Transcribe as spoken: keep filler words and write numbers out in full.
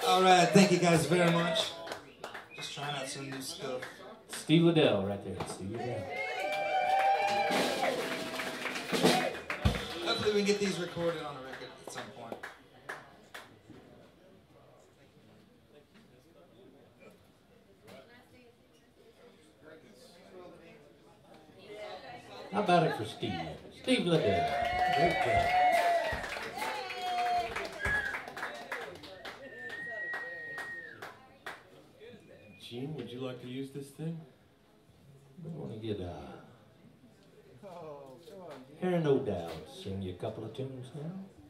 All right, thank you guys very much. Just trying out some new stuff. Steve Liddell right there. Steve Liddell. Hopefully we can get these recorded on a record at some point. How about it for Steve? Steve Liddell. Great job. Gene, would you like to use this thing? We want to get uh, Aaron O'Dowd sing you a couple of tunes now.